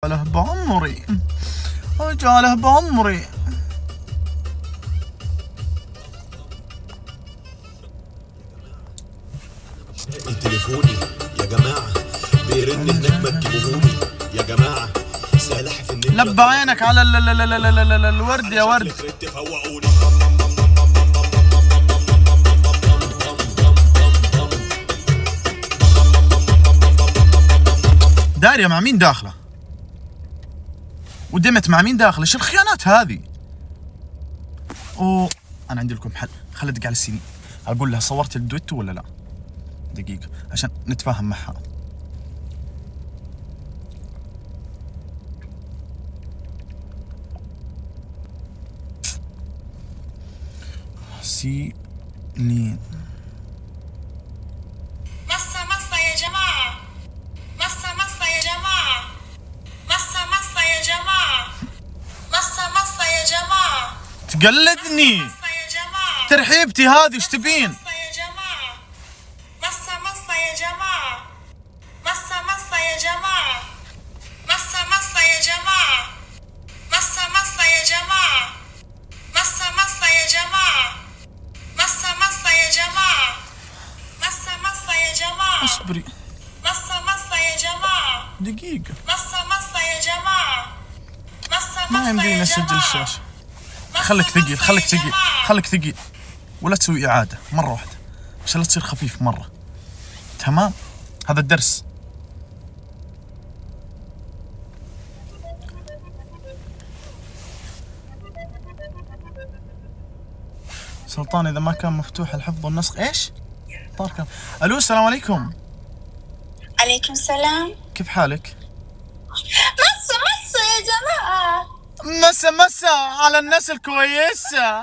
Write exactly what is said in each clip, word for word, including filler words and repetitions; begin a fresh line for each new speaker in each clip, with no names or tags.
جاله بعمري جاله بعمري.
تليفوني يا جماعة بيرن هناك ما تجيبوهولي يا جماعة. سلاحف النملة
لب عينك على ال ال ال ال ال ال الورد يا ورد. داريا مع مين داخله؟ ودمت مع مين داخله؟ شو الخيانات هذه؟ اوه انا عندي لكم حل، خلي ادق على السيني اقول لها صورت الدويتو ولا لا؟ دقيقة عشان نتفاهم معها. سيلين
مصة مصة يا جماعة، مصة مصة يا جماعة، مصة مصة يا جماعة، مصة مصة يا جماعة.
تقلدني
مصة يا جماعة،
ترحيبتي هذه ايش تبين؟
مصة يا جماعة، مصة مصة يا جماعة، مصة مصة يا جماعة، مصة مصة يا جماعة، مصة مصة يا جماعة، مصة مصة يا جماعة، مصة مصة يا جماعة، مصة مصة يا جماعة.
اصبري
مصة مصة يا جماعة،
دقيقة
مصة مصة يا جماعة، مصة
ما
مصة
يمديني
يا
اسجل
جماعة.
الشاشة. خليك ثقيل خليك ثقيل خليك ثقيل ولا تسوي إعادة مرة واحدة عشان لا تصير خفيف مرة. تمام هذا الدرس. سلطان إذا ما كان مفتوح الحفظ والنسخ إيش؟ طار كان. ألو السلام عليكم.
عليكم السلام.
كيف حالك؟
مصة مصة يا جماعة.
مسا مسا على الناس الكويسة.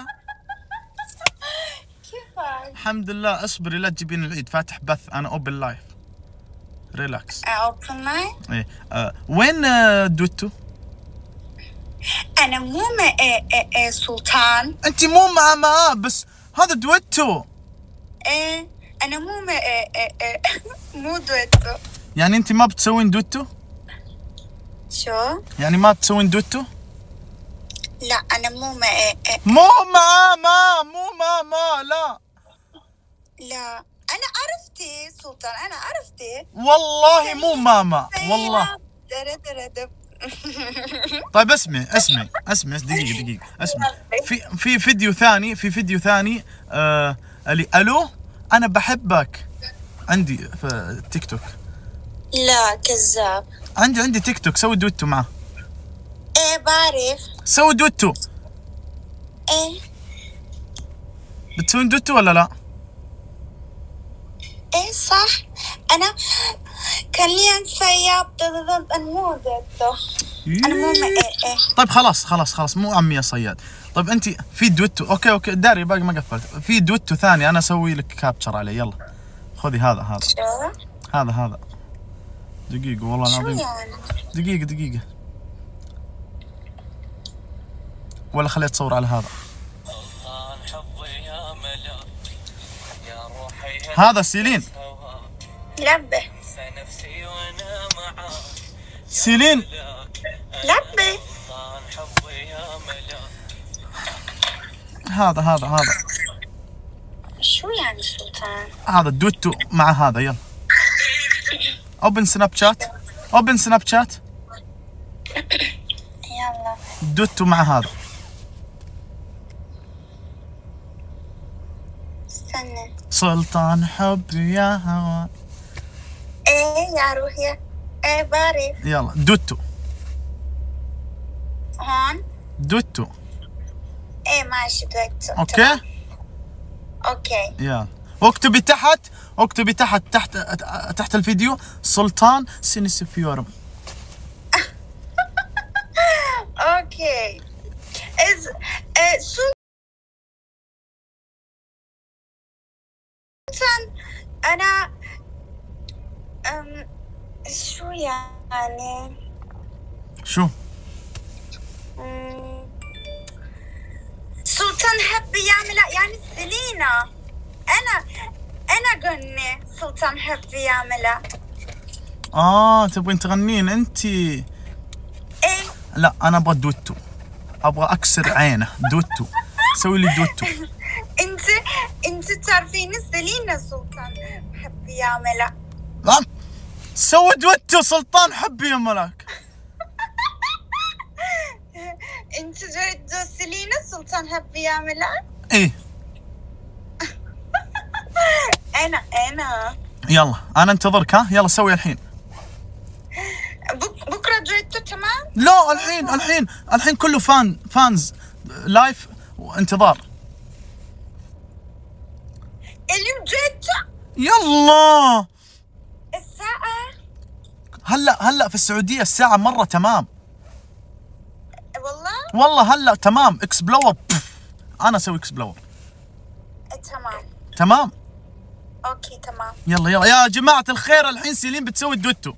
كيفك؟
الحمد لله. اصبري لا تجيبين العيد، فاتح بث أنا أوبن لايف. ريلاكس.
أوبن لاين؟
إيه آه. وين آه دوتو؟
أنا مو مع إيه إيه إيه سلطان.
أنت مو مع ما بس هذا دويتو.
إيه أنا مو مع إيه إيه إيه مو دويتو.
يعني أنت ما بتسوين دوتو؟
شو؟
يعني ما بتسوين دوتو؟
لا أنا مو مع إيه إيه.
مو مع ما مو مع ما لا
لا أنا عرفتي سلطان، أنا عرفتي
والله مو ماما والله.
درا درا دب.
طيب اسمعي اسمعي اسمعي دقيقة دقيقة اسمعي. في في فيديو ثاني في فيديو ثاني آه اللي الو أنا بحبك عندي في تيك توك.
لا كذاب.
عندي عندي تيك توك سوي دوتو معه.
إيه بعرف.
سوي دوتو.
إيه
بتسوين دوتو ولا لا؟
إيه صح. أنا كان لي انسياب ضد مو دوتو. أنا مو مع إيه إيه.
طيب خلاص خلاص خلاص مو عمي يا صياد. طيب انت في دوتو اوكي اوكي داري باقي ما قفلت. في دوتو ثاني انا اسوي لك كابتشر عليه. يلا خذي هذا هذا
شو؟
هذا هذا دقيقة والله
شو
العظيم.
يعني؟
دقيقة دقيقة ولا خليها تصور على هذا. هذا سيلين.
لبه
سيلين
لبه.
هذا هذا هذا
شو يعني سلطان؟
هذا الدوتو مع هذا. يلا اوبن سناب شات اوبن سناب شات.
يلا
دوتو مع هذا.
استنى.
سلطان حب يا هوا.
ايه يا روحي. ايه بعرف.
يلا دوتو
هون.
دوتو
ايه ماشي دوتو.
اوكي
اوكي.
يلا واكتبي تحت اكتبي تحت تحت تحت الفيديو سلطان سينيسيفيورم.
اوكي. از سلطان انا أم شو يعني؟
شو؟
أم، سلطان حب يعمل يعني سيلينا. انا انا غني سلطان حب يعملها.
اه تبغين تغنين انتي؟ لا انا ابغى دوتو، ابغى اكسر عينه دوتو، سوي لي دوتو.
انت انت تعرفين سيلينا سلطان حبي يعملها.
نعم سوي دوتو سلطان حبي يا ملاك.
انت جايد سيلينا سلطان حبي يعملها.
ايه
انا انا
يلا انا انتظرك، ها يلا سوي الحين.
بك بكره جايتو تمام.
لا الحين الحين الحين كله فان فانز لايف وانتظار.
اليوم جايتو
يلا
الساعة
هلا هلا في السعودية الساعة مرة تمام.
والله
والله هلا تمام اكسبلور. انا اسوي اكسبلور.
تمام
تمام
اوكي تمام.
يلا يلا يا جماعة الخير، الحين سيلين بتسوي الدوتو.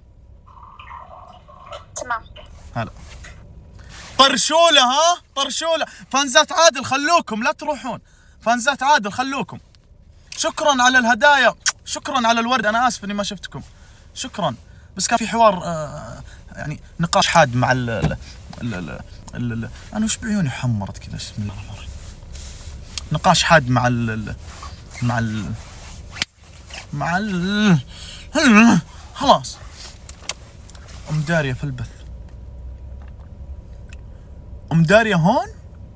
تمام
هلا طرشولة، ها طرشولة. فانزات عادل خلوكم لا تروحون، فانزات عادل خلوكم. شكرا على الهدايا، شكرا على الورد، انا اسف اني ما شفتكم، شكرا. بس كان في حوار آه يعني نقاش حاد مع ال ال ال ال ال ال انا وش بعيوني حمرت كذا، بسم الله الرحمن الرحيم. نقاش حاد مع ال ال مع ال مع ال خلاص. ام داريا في البث، ام داريا هون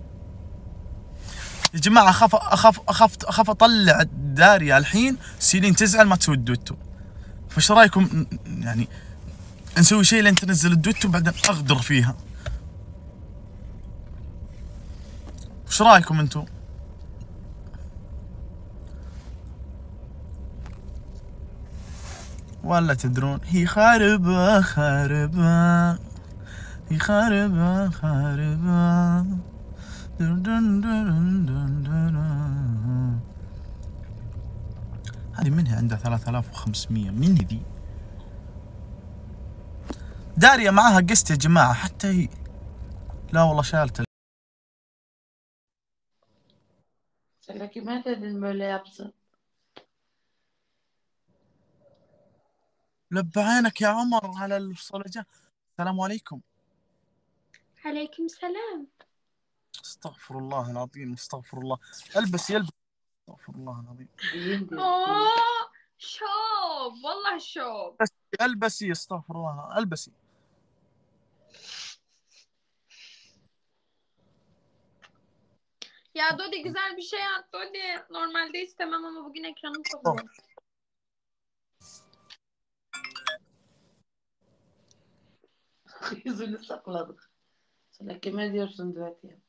يا جماعة. اخاف اخاف اخاف اخاف اطلع داريا الحين سيلين تزعل ما تسوي الدوتو. فايش رايكم يعني نسوي شيء لين تنزل الدوتو بعدين اغدر فيها؟ ايش رايكم انتم؟ ولا تدرون هي خاربة خاربة، هي خاربة خاربة. هذه منها عندها ثلاثة آلاف وخمسمية، من ذي؟ داريا معاها قسط يا جماعة حتى هي. لا والله شالت.
لكن ماذا للمولى يبصر؟
لب عينك يا عمر على الصلجة. السلام عليكم.
عليكم السلام.
استغفر الله العظيم استغفر الله. البس يلبس. استغفر الله العظيم.
اوه شوب والله شوب.
البسي استغفر الله البسي.
Ya Dodi güzel bir şey at Dodi. Normalde istemem ama bugün ekranım çok zor.
Yüzünü sakladık. Sana kime diyorsun düet yap?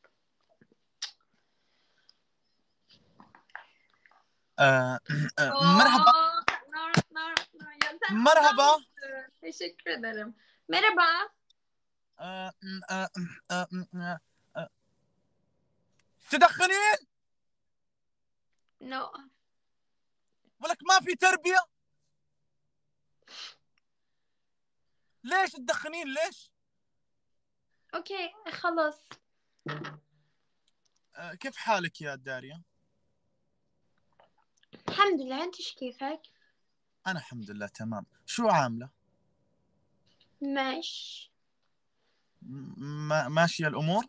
آه مرحبا.
Nar, nar, nar. Ya sen
مرحبا.
Teşekkür ederim. Merhaba.
آه آه آه آه آه. تدخنين؟
No.
ولك ما في تربية؟ ليش تدخنين ليش؟
اوكي خلاص.
آه كيف حالك يا داريا؟
الحمد لله. انت ايش كيفك؟
أنا الحمد لله تمام. شو عاملة؟
ماشي.
ما ماشية الأمور؟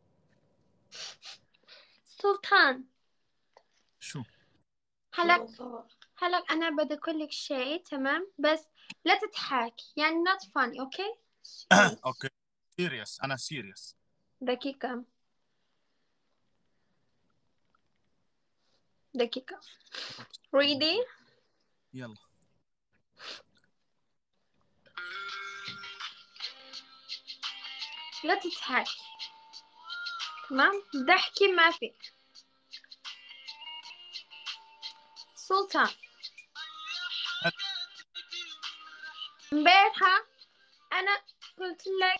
سلطان
شو؟
هلك هلك أنا بدي أقول لك شيء تمام بس لا تضحك يعني not funny أوكي؟
أوكي سيريس أنا سيريس.
دقيقة دقيقة ready؟
يلا.
لا تضحك تمام؟ ضحكي ما في. سلطان امبارحة أنا قلت لك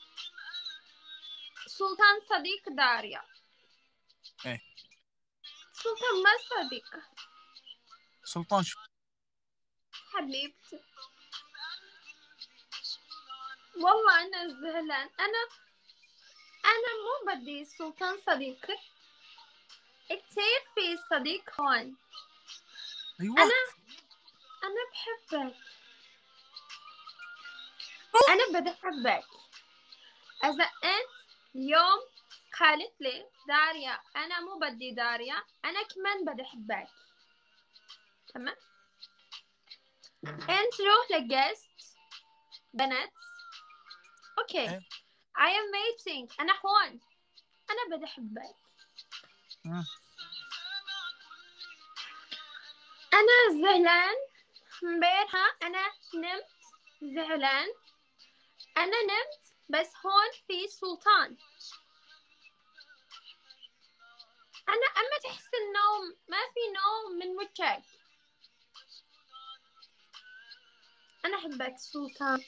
سلطان صديق داريا.
إيه
سلطان ما صديق.
سلطان شو؟
حبيبتي والله أنا زعلان. أنا أنا مو بدي سلطان صديقي. كتير في صديق هون.
أيوة
أنا أنا بحبك. أنا بدي أحبك. إذا أنت اليوم قالت لي داريا أنا مو بدي داريا، أنا كمان بدي أحبك، تمام؟ أنت روح لجست بنات، أوكي
إيه.
I am waiting، أنا هون، أنا بدي أحبك.
مم.
أنا زعلان امبارحة، أنا نمت زعلان، أنا نمت بس هون في سلطان. أنا أما تحس النوم ما في نوم من وجهك. أنا أحبك سلطان.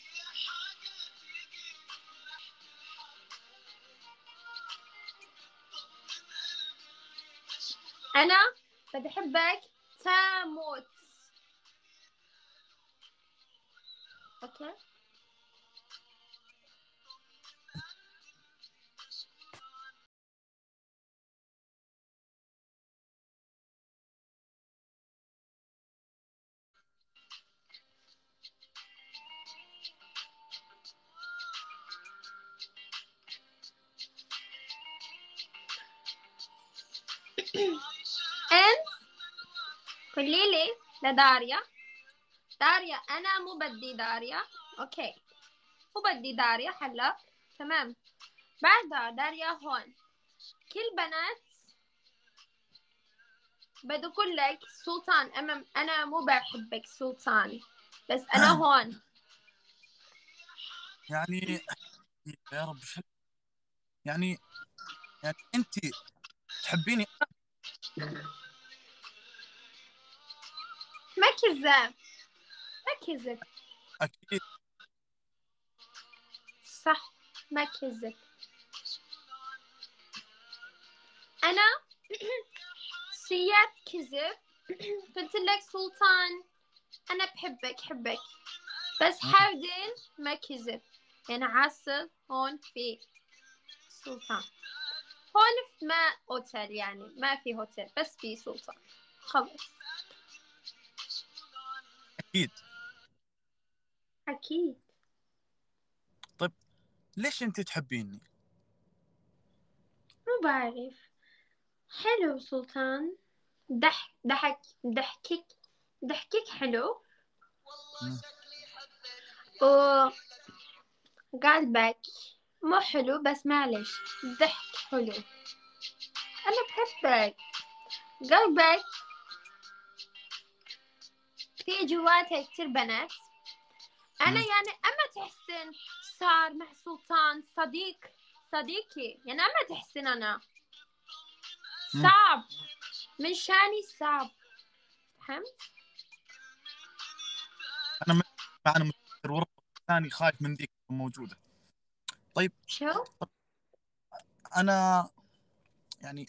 أنا بدي أحبك تموت. أوكي أنت قولي لي لداريا، داريا أنا مو بدي داريا، أوكي مو بدي داريا هلا، تمام؟ بعدها داريا هون، كل بنات بدي أقول لك سلطان، أما أنا مو بحبك سلطان، بس أنا هون.
يعني يا رب شو يعني يعني انت تحبيني؟
ما كذاب، ما كذب،
اكيد.
صح ما كذب. أنا سيات كذب، قلت لك سلطان أنا بحبك حبك، بس حاودين ما كذب، يعني عسل هون في سلطان، هون في ما أوتيل، يعني ما في هوتيل بس في سلطان، خلص.
اكيد.
أكيد.
طيب ليش انت تحبيني؟
مو بعرف، حلو سلطان، ضحك ضحك ضحكك ضحكك حلو،
مم.
وقلبك مو حلو بس معلش ضحك حلو. أنا بحبك، قلبك في جواته كتير بنات. أنا
مم.
يعني أما تحسن صار مع سلطان صديق صديقي، يعني أما تحسن أنا
مم.
صعب من شاني صعب، فهمت؟
انا م- انا متوتر ورا ثاني خايف من ذيك تكون موجوده. طيب
شو؟
انا يعني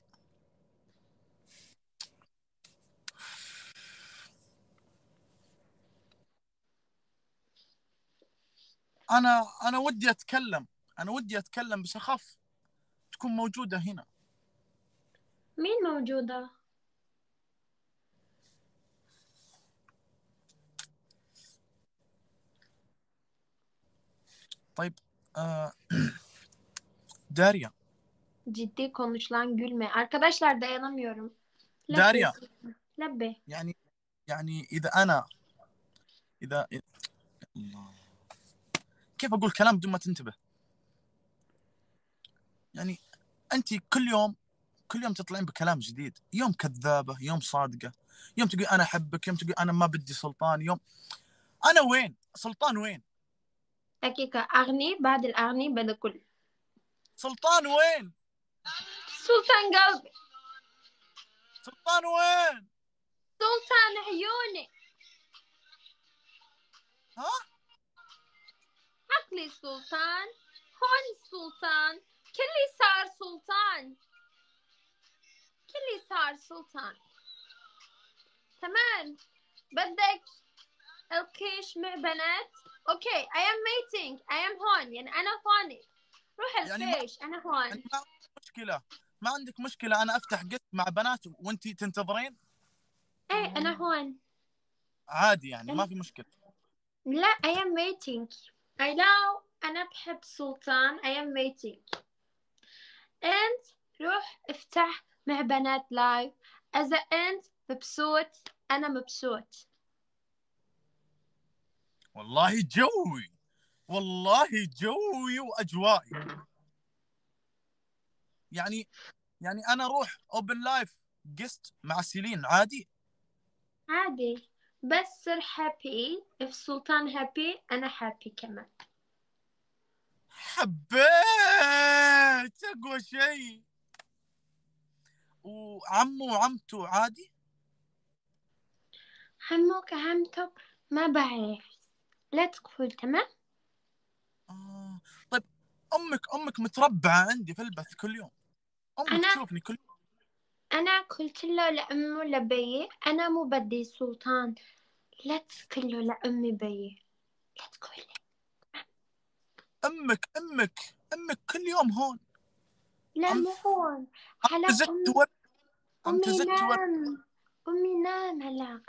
انا انا ودي اتكلم، انا ودي اتكلم بس اخاف تكون موجوده هنا.
مين موجودة؟
طيب آه داريا.
Ciddi konuş lan, gülme. Arkadaşlar dayanamıyorum. Lebbe.
داريا
Lebbe.
يعني يعني اذا انا اذا الله، كيف اقول كلام بدون ما تنتبه؟ يعني انت كل يوم كل يوم تطلعين بكلام جديد، يوم كذابه، يوم صادقه، يوم تقول انا احبك، يوم تقول انا ما بدي سلطان، يوم انا وين سلطان؟ وين
dakika. أغني بعد الأغني بدأ كل
سلطان؟ وين
سلطان قلبي،
سلطان؟ وين؟
سلطان عيوني،
ها؟
عقلي سلطان، هون سلطان، كلي صار سلطان، كلي صار سلطان، تمام؟ بدك الكيش مع بنات؟ اوكي I am waiting، I am هون، يعني أنا هون، روح
يعني ما
الفيش، أنا هون.
يعني ما عندك مشكله ما عندك مشكله انا افتح قسم مع بنات وانت تنتظرين؟
ايه أنا هون.
عادي يعني ما في مشكله.
لا I am waiting. I know أنا بحب سلطان. I am waiting. أنت روح افتح مع بنات لايف. إذا أنت مبسوط أنا مبسوط.
والله جوي، والله جوي واجوائي. يعني يعني انا اروح اوبن لايف جست مع سيلين عادي
عادي، بس صر happy. if سلطان happy أنا happy كمان.
حبيت اقوى شيء. وعمو وعمته عادي.
عمك عمته ما بعرف، لا تقول. تمام.
آه. طيب امك امك متربعه عندي في البث كل يوم. امك
أنا
تشوفني كل يوم.
أنا قلت له لأمه لبي أنا مو بدي سلطان. لا تقول له لأمي بي، لا تقول لي.
امك امك امك كل يوم هون.
لا
عم
مو هون. هلا
تزت
أمي
ور عم
أمي
تزت ور
نام. أمي نام هلا.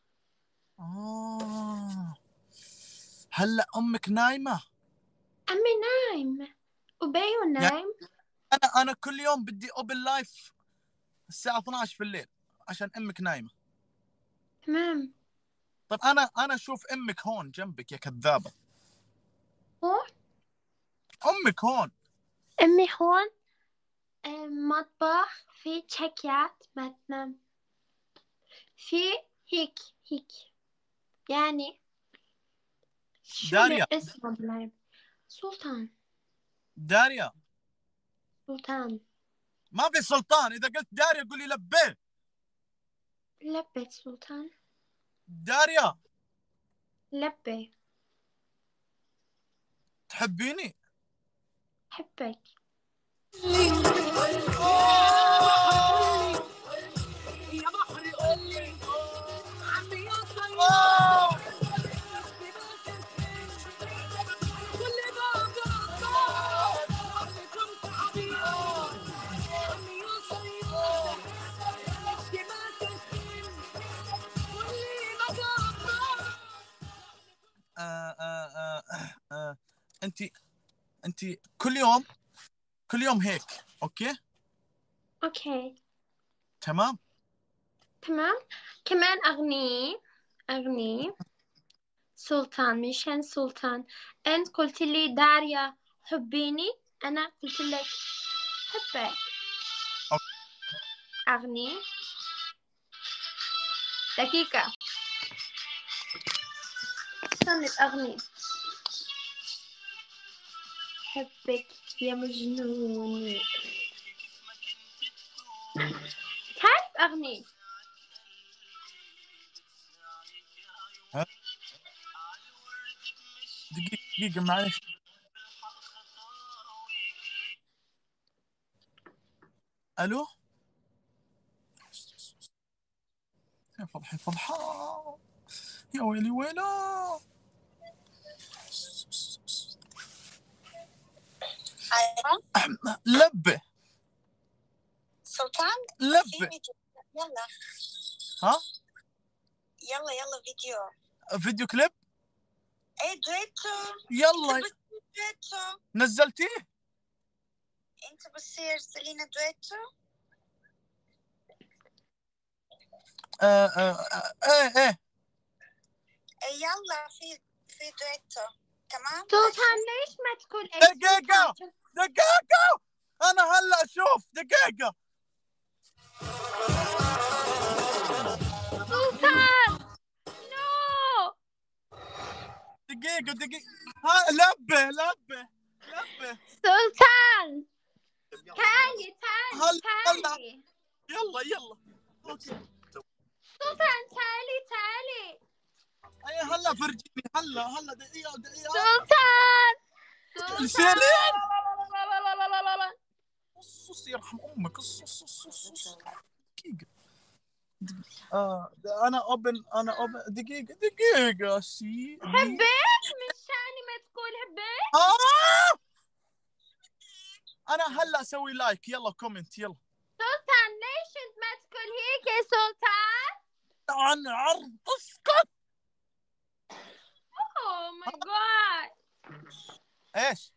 آه. هلا امك نايمه.
أمي نايم وبيو
يعني
نايم.
انا انا كل يوم بدي اوبن لايف الساعه اثنعش في الليل عشان امك نايمه.
تمام.
طيب انا انا اشوف امك هون جنبك يا كذابه.
هون
امك هون.
أمي هون. أم، مطبخ في تشيكات ما تنام. في هيك هيك يعني شو
داريا
اسمه بلايب. سلطان.
داريا
سلطان.
ما في سلطان. اذا قلت داريا قولي لبيه.
لبيت سلطان.
داريا
لبي.
تحبيني؟
حبك.
آه آه آه آه. انت انت كل يوم كل يوم هيك اوكي
اوكي
تمام.
تمام. كمان اغني اغني سلطان مشان سلطان. انت قلت لي داريا حبيني، انا قلت لك حبك.
أوكي.
اغني دقيقة استنى اغني. حبك يا مجنوني. تعرف اغني.
ها؟ دقيقة دقيقة معلش. الو يا فضحي فضحى، يا ويلي ويلا.
ايوه
لبه
سلطان في
لبه.
فيديو. يلا
ها
يلا يلا فيديو.
فيديو كليب.
ايه دويتو.
يلا
انت بتصير دويتو.
نزلتيه.
انت بتصير سيلينا دويتو.
آه آه آه ايه ايه
ايه يلا في في دويتو. تمام
سلطان ليش ما تقول ايه
دقيقة
سلطان؟
دقيقة أنا هلا أشوف. دقيقة
سلطان نو.
دقيقة دقيقة. ها لبه لبه لبه.
سلطان تعالي تعالي
هلا هلا
تعالي.
يلا يلا. أوكي.
سلطان تعالي تعالي.
أي هلا فرجيني. هلا هلا دقيقة دقيقة.
سلطان
سيلين
سلطان.
قصص يرحم أمك. قصص قصص. دقيقة آه أنا أوبن أنا أوبن. دقيقة دقيقة سي
حبيت مشاني ما تقول حبيت.
آه أنا هلا أسوي لايك. يلا كومنت يلا.
سلطان ليش انت ما تقول هيك يا سلطان؟
عن عرض اسكت.
اوه ماي جاد.
ايش؟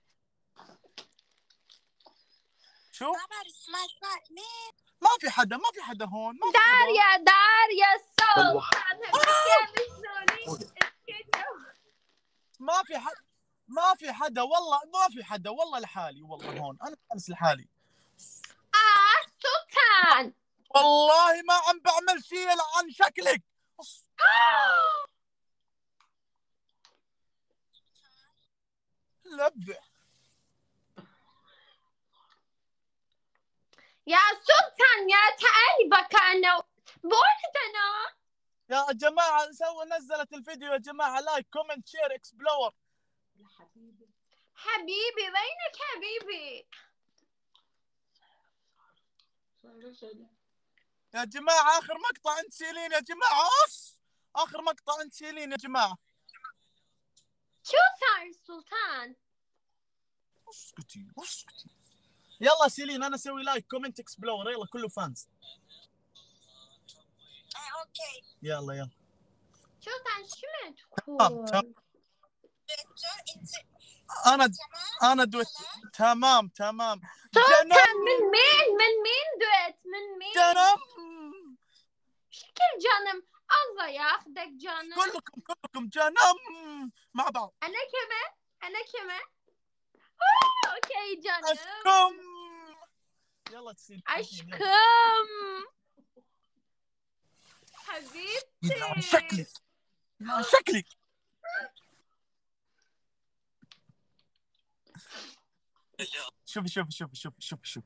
شو؟
ما بعرف اسمها اسمها مين؟
ما في حدا ما في حدا هون، ما في حدا.
داريا داريا
والله.
السلطان هذيك مشلولين اسكتوا.
ما في حدا ما في حدا والله، ما في حدا والله، لحالي والله هون، انا جالس لحالي
اه سلطان.
والله، ما عم بعمل شيء عن شكلك. لبع
يا سلطان يا تعالي بكانو بولدنا.
يا جماعة، سووا نزلت الفيديو يا جماعة، لايك كومنت شير اكسبلور.
حبيبي وينك حبيبي؟
يا جماعة آخر مقطع أنت سيلين يا جماعة، أص آخر مقطع أنت سيلين يا جماعة.
شو صار سلطان؟
اسكتي اسكتي. يلا سيلين، أنا أسوي لايك كومنت اكسبلور، يلا كله فانز.
اه اوكي.
يلا يلا.
سلطان شو ما
تمام تمام.
تقول؟
دكتور انت
أنا
تمام؟
أنا دويت. تمام تمام.
سلطان
جنم
من مين من مين دويت من مين؟
جنم
شكل جنم. الله ياخدك جنم.
كلكم كلكم جنم مع بعض.
أنا كمان أنا كمان. أوه، أوكي جنم.
أشكم. يلا تسيل.
أشكم حبيبتي.
شكلك شكلك. شوفي شوفي شوفي شوفي شوفي شوفي.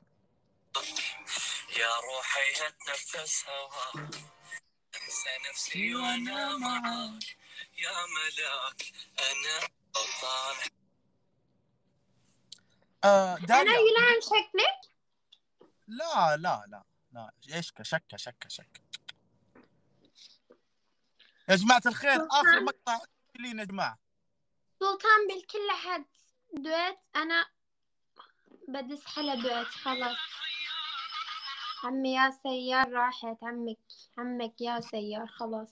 يا روحي اتنفس هواك، انسى نفسي وانا معاك يا ملاك، انا غلطان.
آه
أنا
داليا.
يلعن شكلك؟
لا لا لا لا، ايش شكه شكه شكه. يا جماعة الخير آخر مقطع لينا يا جماعة.
سلطان بالكل حد دويت. أنا بدس حلا دويت خلاص. عمي يا سيار راحت. عمك عمك يا سيار خلاص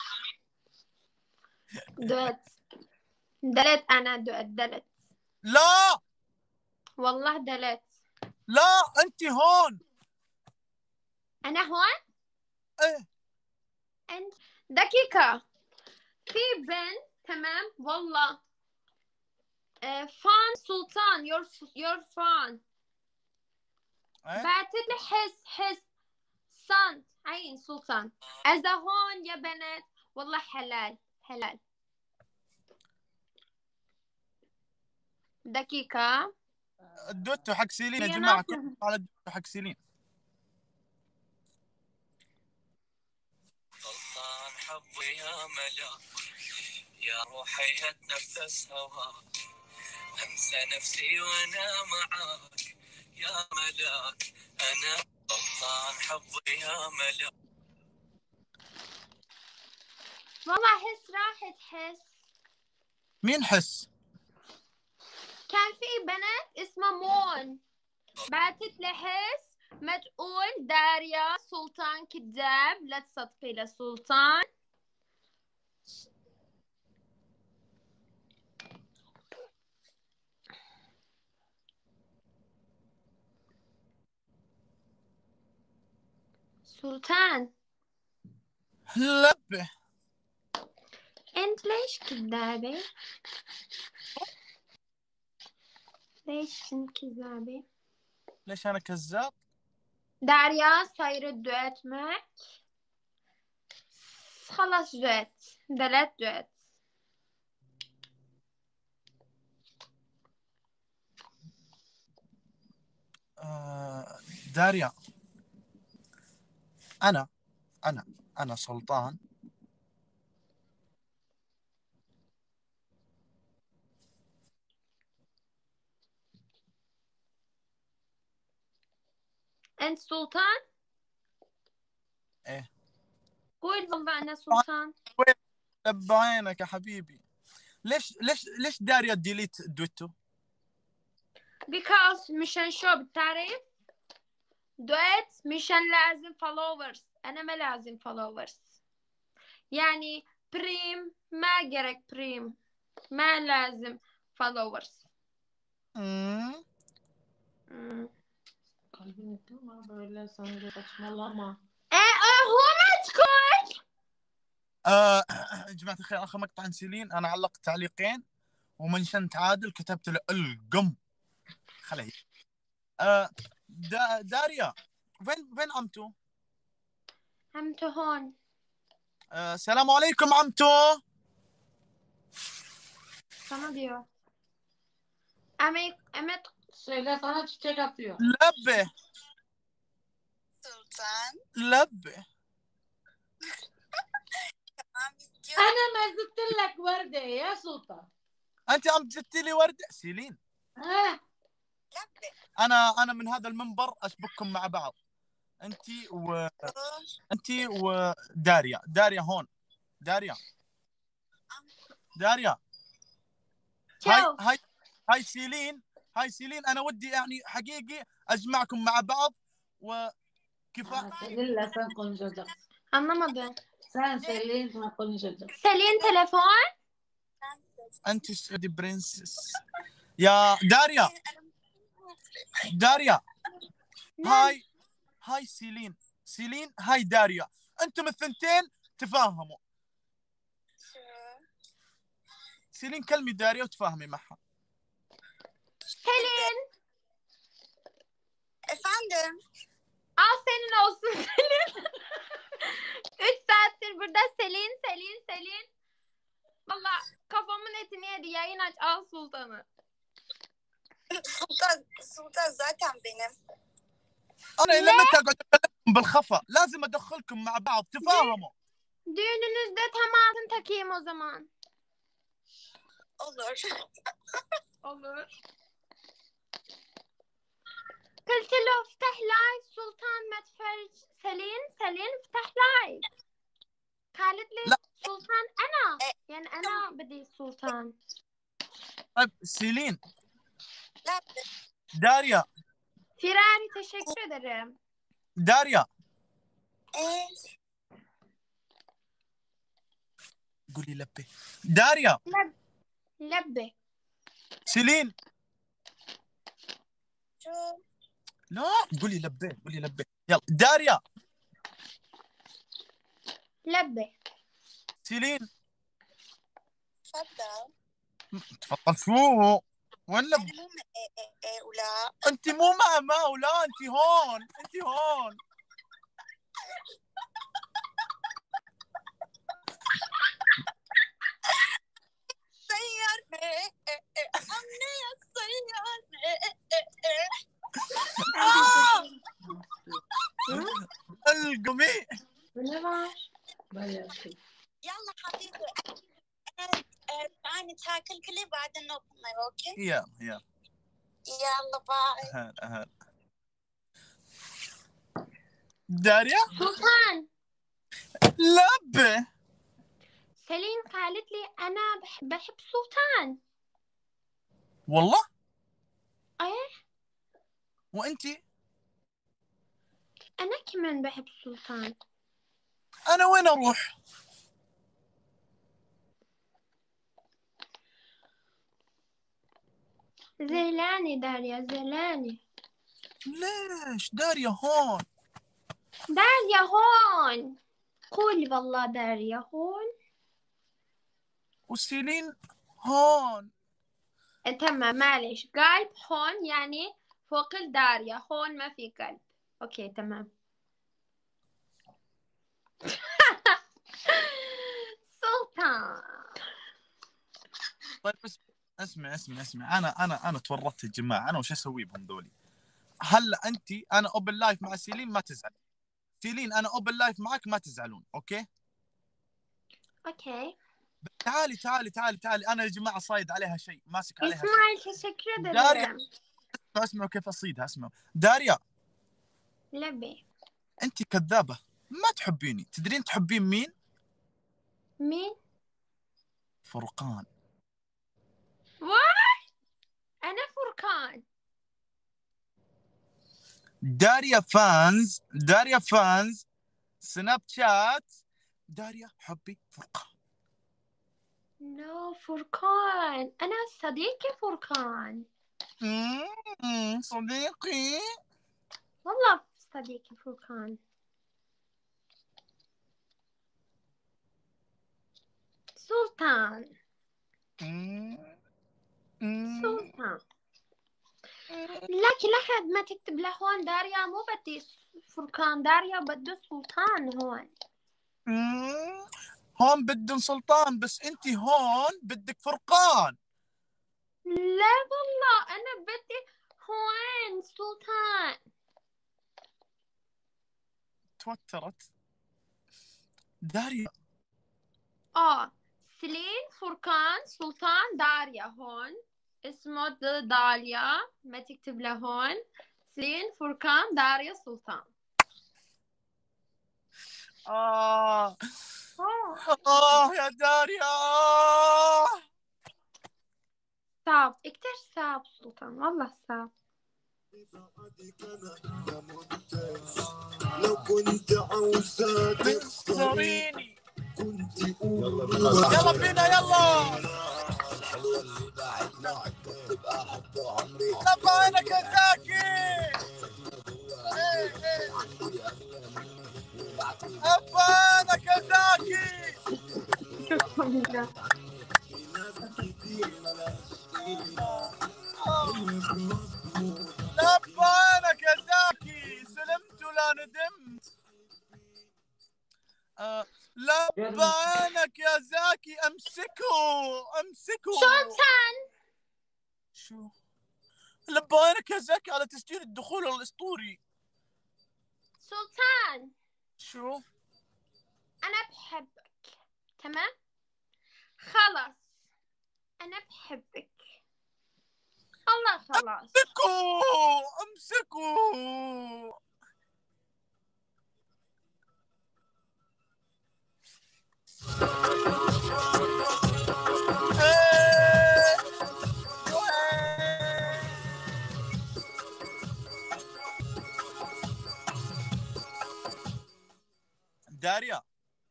دويت. دلت أنا دويت دلت.
لا
والله دلت.
لا أنت هون.
أنا هون؟
إيه.
أنت دقيقة. في بنت تمام والله آه، فان سلطان يور يور فان
إيه؟
بعتت لي حس حس صنت عين سلطان. إذا هون يا بنات والله حلال حلال. دقيقة.
الدوتو حق سيلين يا
هي
جماعة،
ناصر.
كلكم على الدوتو حق سيلين.
غلطان حبي يا ملاك، يا روحي اتنفس هواك، انسى نفسي وانا معاك يا ملاك، انا غلطان حبي يا ملاك.
والله حس راحت حس.
مين حس؟
كان في بنت اسمها مون بعتت لي حس ما تقول داريا سلطان كذاب. لا تصدقي لسلطان. سلطان
لبه.
انت ليش كذابة؟ ليش انت كذابة؟
ليش أنا كذاب؟
داريا صاير الدويت معك. خلص دويت دلت دويت.
آه داريا، أنا أنا أنا سلطان.
انت سلطان؟
إيه.
قول والله انا سلطان.
لب عينك يا حبيبي. ليش ليش ليش داريا ديليت دويتو؟
because مشان شو بتعرف دويت مشان لازم followers. انا ما لازم followers. يعني بريم ما قرك بريم ما لازم followers.
مم.
مم.
Kalbini kırma böyle sen de saçmalama.
ايه ايه هو ما تقول.
آه يا جماعة الخير، آخر مقطع عن سيلين أنا علقت تعليقين ومنشنت عادل كتبت له القم خليه. آه دا داريا، فين فين عمتو؟
عمته هون.
آه السلام عليكم عمتو.
Sana diyor. Emek, emek.
Söyle sana çiçek atıyor.
لبه
سلطان
لبه.
عم بتجوز
أنا ما زدت لك وردة يا سلطان.
أنت عم تزتي لي وردة سيلين.
ها
لبة
أنا أنا من هذا المنبر أشبككم مع بعض. أنت و أنت وداريا. داريا هون. داريا داريا هاي
Ciao.
هاي هاي سيلين. هاي سيلين أنا ودي يعني حقيقي أجمعكم مع بعض وكفاية.
Ha, seninle sen konuşacaksın.
Anlamadım.
Sen seninle konuşacaksın.
Selin telefon.
أنت السعودي برنسس يا داريا. داريا هاي هاي سيلين. سيلين هاي داريا. أنتم الثنتين تفاهموا.
شو
سيلين كلمي داريا وتفاهمي معها.
Selin.
efendim
Al senin olsun Selin. Üç saattir burada Selin, Selin, Selin. Valla kafamın etini yedi. Yayın aç, al Sultan'ı.
Sultan Sultan zaten benim.
أنا لما تقعد أكلمكم بالخفا لازم أدخلكم مع بعض تفاهموا.
Düğününüzde tam altın takayım o zaman.
Olur.
Olur. قلت له افتح لايف سلطان ما تفرج سليم سليم افتح لايف. قالت لي
لا.
سلطان انا يعني انا بدي سلطان.
طيب سيلين.
لبة
داريا.
Firari teşekkür ederim.
داريا
ايش
قولي لبي. داريا.
لب لبي.
سيلين.
شو
لا قولي لبي قولي لبي. يلا داريا.
لبي.
سيلين.
تفضل
تفضل شو؟ وين لب؟
انا مو م- إيه إيه إيه ولا
انت مو مع ما ولا انت هون. انت هون.
سيار إيه إيه إيه. عمي يا السيار إيه إيه إيه.
القمي.
Ne var? Bayağı şey.
يلا حبيبي أنا- آه، تعالي تاكل كلي بعدين نكمل اوكي
يلا يلا.
يلا باي
هلا هلا. داريا.
سلطان.
لبه.
سليم قالت لي انا بحب, بحب سلطان.
والله.
ايه
وانتي؟
انا كمان بحب سلطان.
انا وين اروح؟
زهلاني داريا زهلاني.
ليش؟ داريا هون.
داريا هون. قولي والله داريا هون.
وسيلين هون.
إيه تمام معلش قلب هون يعني فوق الداريا هون ما في قلب. اوكي تمام. سلطان.
طيب بس اسمع اسمع اسمع انا انا انا تورطت يا جماعه. انا وش اسوي بهم ذولي؟ هلا انت انا اوبن لايف مع سيلين ما تزعل. سيلين انا اوبن لايف معك ما تزعلون. اوكي
اوكي
تعالي تعالي تعالي تعالي. انا يا جماعه صايد عليها شيء ماسك عليها شيء.
اسمعي تشكر
داريا.
ederim.
اسمعوا كيف اصيدها. اسمعوا داريا.
لبي.
انت كذابه ما تحبيني. تدرين تحبين مين؟
مين؟
فرقان.
واي انا فرقان.
داريا فانز. داريا فانز سناب شات. داريا حبي فرقان.
نو فرقان انا صديقي فرقان.
مم، صديقي.
والله صديقي فرقان. سلطان.
مم، مم.
سلطان. لكن لحد ما تكتب له هون داريا، مو بدي فرقان، داريا بده سلطان هون.
مم. هون بدن سلطان، بس انت هون بدك فرقان.
لا والله أنا بدي هون سلطان.
توترت داريا.
آه سلين فرقان سلطان داريا هون اسمه د- داليا، ما تكتب له هون سلين فرقان داريا سلطان.
آه
آه
آه يا داريا.
صعب كتير، صعب سلطان والله صعب.
لو كنت عاوزة تخسريني
تخسريني.
كنت
يلا بينا يلا.
الحلوة اللي بعد معك تبقى حب عمري.
لبى عينك يا زاكي. لبى عينك يا زاكي. لبى عينك يا زاكي، سلمت ولا ندمت. آه لبى عينك يا زاكي، امسكوا امسكوا.
سلطان.
شو لبى عينك يا زاكي على تسجيل الدخول الاسطوري.
سلطان
شو
أنا بحبك، تمام؟ خلاص أنا بحبك، الله خلاص.
امسكوا امسكوا. إيه. داريا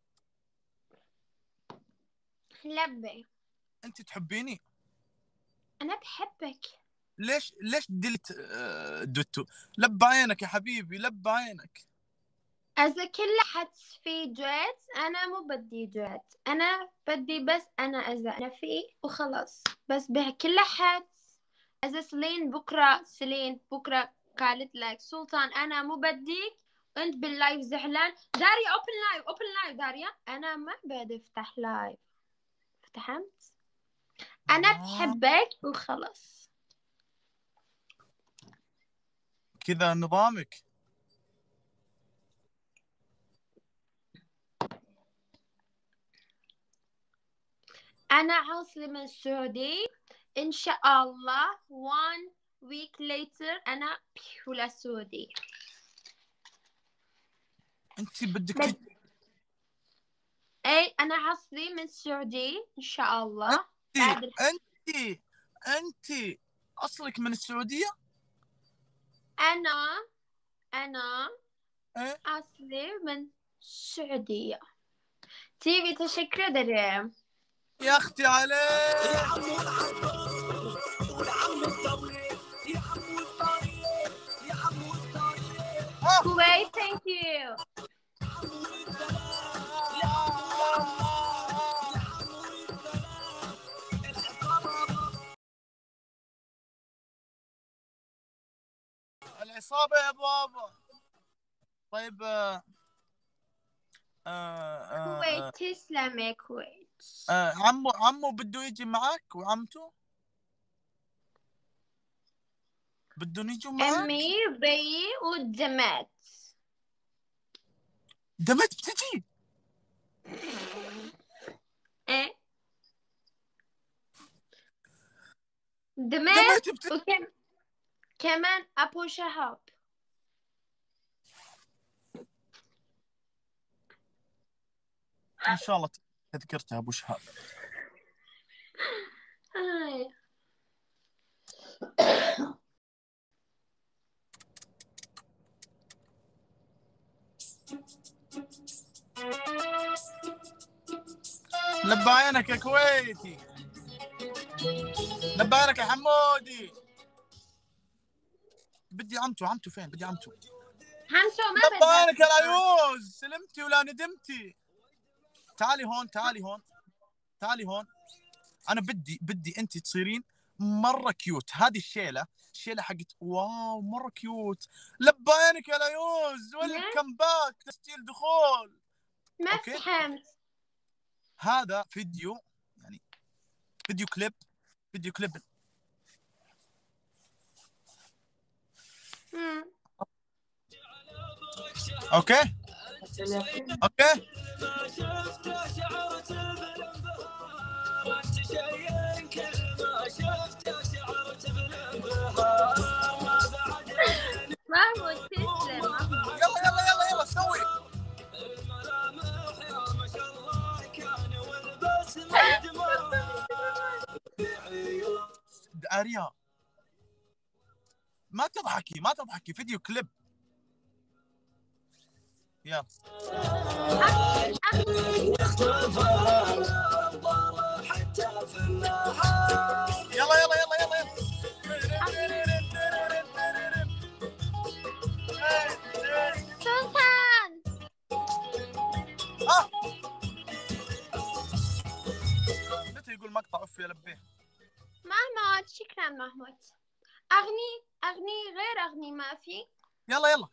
لبي
انت تحبيني؟
أنا بحبك.
ليش ليش دلت آه، دوتو؟ لب عينك يا حبيبي، لب عينك.
إذا كل حد في جوات أنا مو بدي جوات، أنا بدي بس أنا إذا أنا في وخلاص، بس به كل حد. إذا سلين بكرة سلين بكرة قالت لك سلطان أنا مو بديك، أنت باللايف زعلان، داريا أوبن لايف أوبن لايف داريا، أنا ما بدي أفتح لايف، فهمت؟ أنا بحبك وخلاص.
كذا نظامك.
أنا عاصلة من السعودية إن شاء الله one week later أنا بيو للسعودية.
انت بدك
بد...
تجي.
أي أنا عاصلة من السعودية إن شاء الله. بعد الح...
انت انت اصلك من السعودية؟
أنا أنا
ايه
عاصلة من السعودية. تيجي تشكر دريم
يا اختي عليك.
كويت thank you.
العصابة يا بابا. طيب آه آه آه
كويت تسلم يا كويت.
آه عمو عمو بده يجي معك وعمته بدهم يجوا معك.
أمي بي ودمت.
دمت بتجي؟
إيه دمت
دمت بتجي.
وكم كمان أبو شهاب.
ان شاء الله تذكرتها ابو شهاب.
آي.
لب عينك يا كويتي، لب عينك يا حمودي. بدي عمتو عمتو فين بدي عمتو
همشو ما
لبانك
بدك
يا يوز سلمتي ولا ندمتي. تعالي هون تعالي هون تعالي هون. انا بدي بدي انت تصيرين مره كيوت. هذه الشيله الشيله حقت واو مره كيوت. لبانك يا يوز ويلكم باك تسجيل دخول.
ما
أوكي.
فهمت.
هذا فيديو يعني فيديو كليب فيديو كليب
مم.
اوكي اوكي.
محمود تسلم محمود.
يلا يلا يلا يلا سوي. آريا ما تضحكي ما تضحكي فيديو كليب. يلا يلا يلا يلا يلا يلا.
سلطان
اه متى يقول مقطع اوف يا لبيه.
محمود شكرا محمود. أغني أغني غير أغني ما في.
يلا يلا.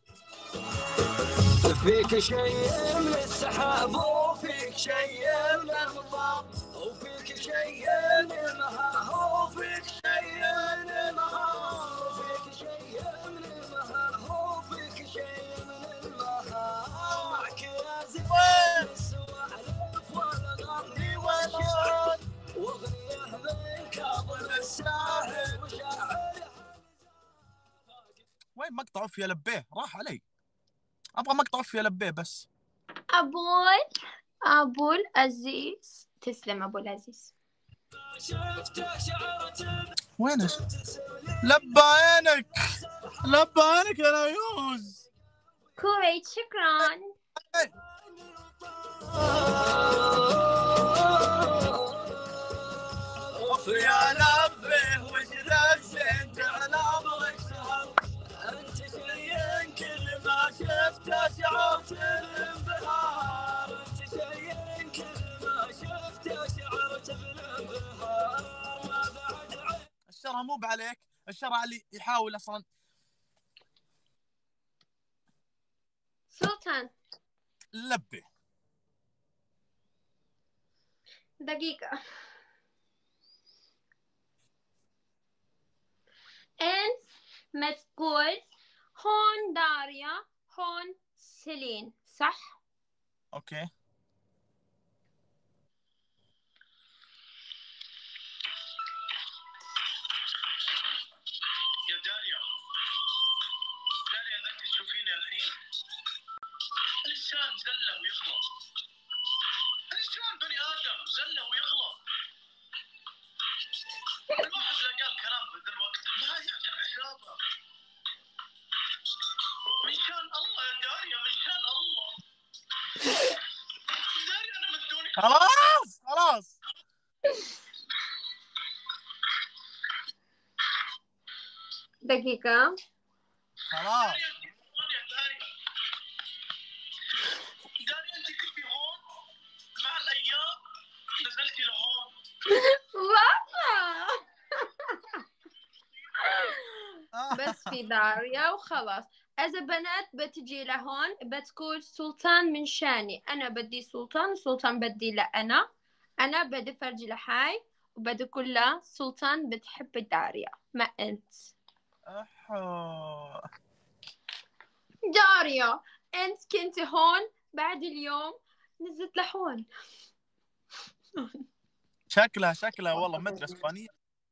فيك شيء من السحاب وفيك شيء من المطر وفيك شيء من المها وفيك شيء من المها وفيك شيء من المها وفيك شيء من المها معك يا زين السوالف والغني والشعر واغنيه من كاظم الساحل وشاعر.
وين مقطع اوف يا لبيه راح علي. ابغى مقطع اوف يا لبيه بس.
أبول أبو العزيز تسلم أبو العزيز.
وين ايش لبانك لبانك يا نيوز.
كويت شكرا.
اوف يا لبيه وش رسمت على ابغى سهر.
انت شيء كل ما شفته شعرت بالانبهار انت شيء كل ما شفته شعرت بالانبهار ما بعد.
الشرع مو بعليك الشرع اللي يحاول اصلا.
سلطان
لبي
دقيقة. أنت ما تقول هون داريا هون سيلين صح؟
اوكي.
يا داريا داريا اذا انت تشوفيني الحين الانسان زله ويخلص. الانسان بني ادم زله ويخلص. الواحد اذا قال كلام بذا الوقت ما يعرف حسابه. من شان الله يا داريا من شان الله. داريا انا من دونك
خلاص خلاص.
دقيقة.
خلاص.
داريا داريا داريا انت كنتي هون مع الايام نزلتي لهون.
والله بس في داريا وخلاص. إذا بنات بتجي لهون بتقول سلطان من شاني أنا بدي سلطان سلطان بدي لا أنا أنا بدي فرجي لحاي وبدي أقول له سلطان بتحب داريا ما أنت.
أحو.
داريا أنت كنت هون بعد اليوم نزلت لهون.
شكلها شكلها والله مدري اسبانيه.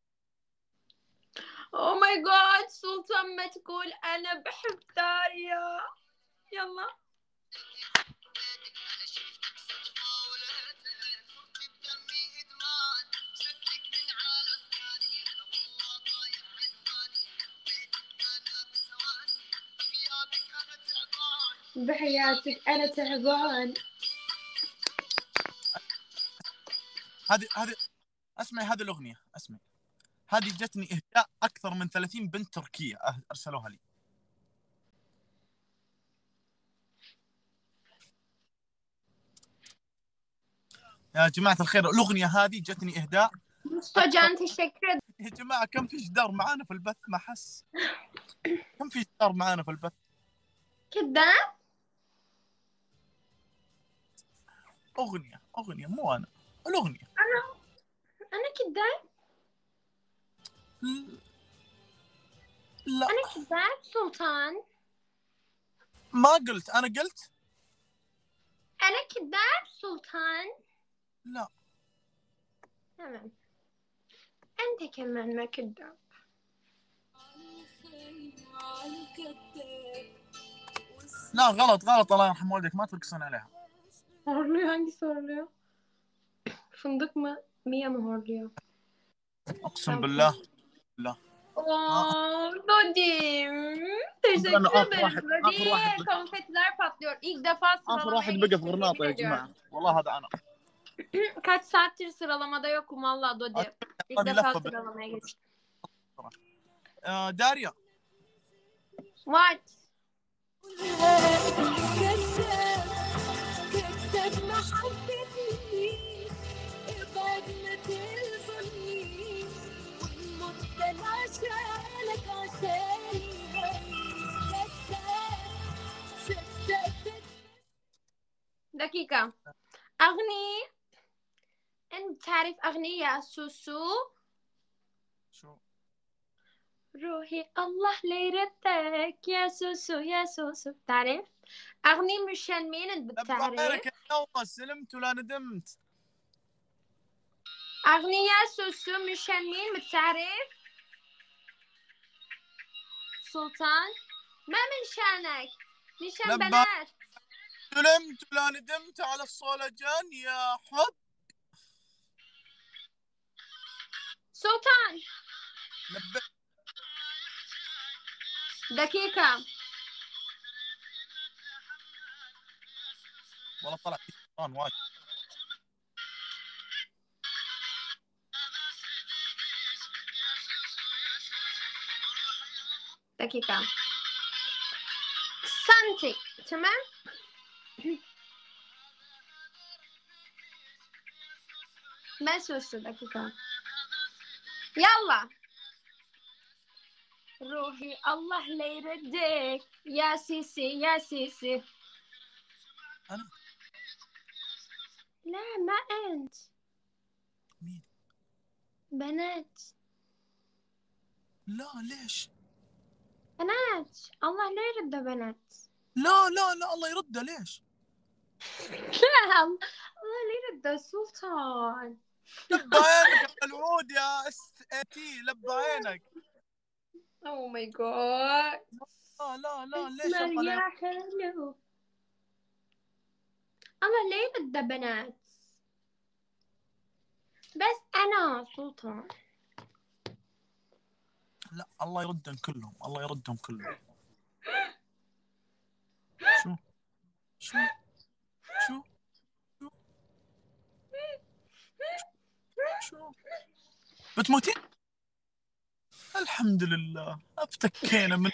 أوه ماي جاد سلطان ما تقول أنا بحب داريا. يلا بحياتك أنا تعبان.
هذه هذه اسمعي هذه الاغنيه اسمعي. هذه جتني اهداء اكثر من ثلاثين بنت تركيه ارسلوها لي. يا جماعة الخير الأغنية هذه جتني إهداء.
مستجان تشكر.
يا جماعة كم في جدار معانا في البث ما حس. كم في جدار معانا في البث.
كذاب.
أغنية أغنية مو أنا الأغنية.
أنا أنا كذاب.
لا
أنا كذاب سلطان.
ما قلت. أنا قلت
أنا كذاب سلطان.
لا.
تمام. أنت كمان ما كذاب.
لا غلط غلط الله يرحم والديك ما ترقصين عليها.
هورليو عندي سورليو فندق ما مية مهورليو
أقسم بالله لا.
Åh, Dodi. Teşekkür
أنا آخر
ederim.
واحد آخر واحد
Dodi, konfetiler patlıyor. İlk defa
آخر
sıralamaya
واحد بقى في
geçtim,
غرناطة يا
yemin ediyorum.
جماعة والله هذا أنا.
Kaç saattir sıralamada yokum valla Dodi. İlk
هذه
defa
لفة.
sıralamaya geçtim.
آه داريا.
What? دقيقة. أغني. أنت تعرف أغنية يا سوسو؟
شو؟
روحي الله ليرتك يا سوسو يا سوسو. تعرف؟ أغني مشان مين أنت بتعرف؟
لبيك يا الله سلمت ولا ندمت.
أغنية يا سوسو مشان مين بتعرف؟ سلطان. ما من شانك. مشان
لبيك.
بنات.
سلمت ولا ندمت على الصولجان يا حب.
سلطان.
لبيك.
دقيقة.
والله طلع في سلطان واجد.
دقيقة. سانتي. تمام؟ ما سوسو. دقيقة. يلا. روحي الله لا يردك يا سيسي يا سيسي.
أنا.
لا ما أنت.
مين؟
بنات.
لا ليش؟
بنات. الله لا يرد بنات.
لا لا لا الله يرده ليش؟
لا الله لا يرد سلطان.
لب عينك العود يا اس تي لب عينك.
اوه ماي جاد.
لا لا لا ليش الله
يا حلو. الله لا يرد بنات. بس أنا سلطان.
لا الله يردهم كلهم الله يردهم كلهم. شو شو شو شو شو بتموتين؟ الحمد لله افتكينا من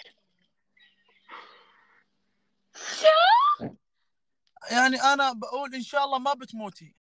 يعني انا بقول ان شاء الله ما بتموتي.